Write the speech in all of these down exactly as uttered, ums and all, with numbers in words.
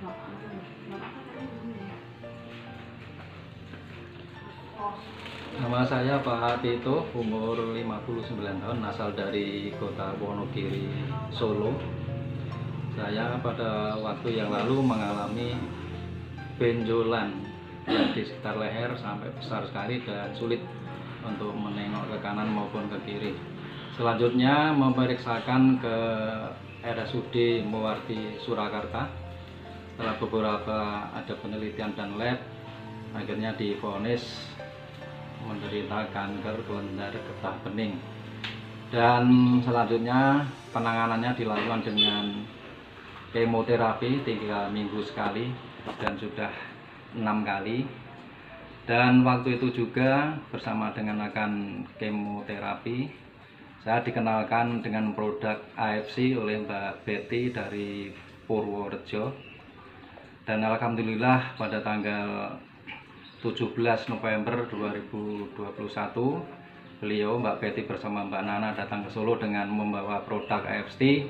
Nama saya Pak Tito, umur lima puluh sembilan tahun, asal dari kota Wonogiri, Solo. Saya pada waktu yang lalu mengalami benjolan yang di sekitar leher sampai besar sekali dan sulit untuk menengok ke kanan maupun ke kiri. Selanjutnya memeriksakan ke R S U D Muwardi Surakarta. Setelah beberapa ada penelitian dan lab, akhirnya divonis menderita kanker kelenjar getah bening, dan selanjutnya penanganannya dilakukan dengan kemoterapi tiga minggu sekali dan sudah enam kali. Dan waktu itu juga bersama dengan akan kemoterapi, saya dikenalkan dengan produk A F C oleh Mbak Betty dari Purworejo. Dan alhamdulillah pada tanggal tujuh belas November dua ribu dua puluh satu, beliau Mbak Betty bersama Mbak Nana datang ke Solo dengan membawa produk A F C,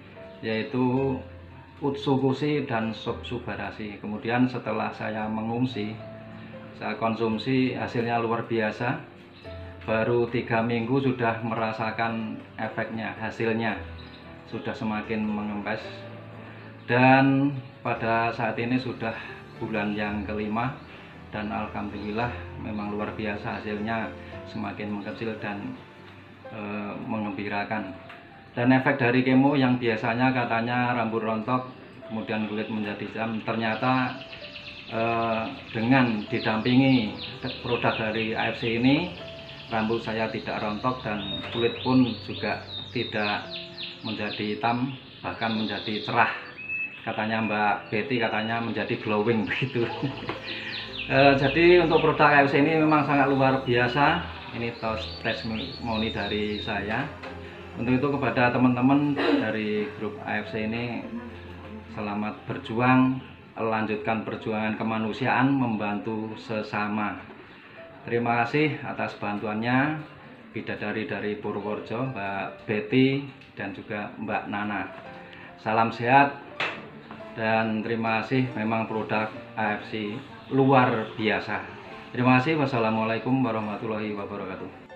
yaitu Utsukushi dan Subsubarasi. Kemudian setelah saya mengungsi, saya konsumsi, hasilnya luar biasa. Baru tiga minggu sudah merasakan efeknya, hasilnya sudah semakin mengempes. Dan pada saat ini sudah bulan yang kelima, dan alhamdulillah memang luar biasa hasilnya, semakin mengecil dan e, mengembirakan. Dan efek dari kemo yang biasanya katanya rambut rontok kemudian kulit menjadi jam, ternyata e, dengan didampingi produk dari A F C ini, rambut saya tidak rontok dan kulit pun juga tidak menjadi hitam, bahkan menjadi cerah. Katanya Mbak Betty, katanya menjadi glowing begitu. E, jadi untuk produk A F C ini memang sangat luar biasa. Ini testimoni dari saya. Untuk itu kepada teman-teman dari grup A F C ini, selamat berjuang, lanjutkan perjuangan kemanusiaan, membantu sesama. Terima kasih atas bantuannya bidadari dari Purworejo, Mbak Betty dan juga Mbak Nana. Salam sehat dan terima kasih. Memang produk A F C luar biasa. Terima kasih. Wassalamualaikum warahmatullahi wabarakatuh.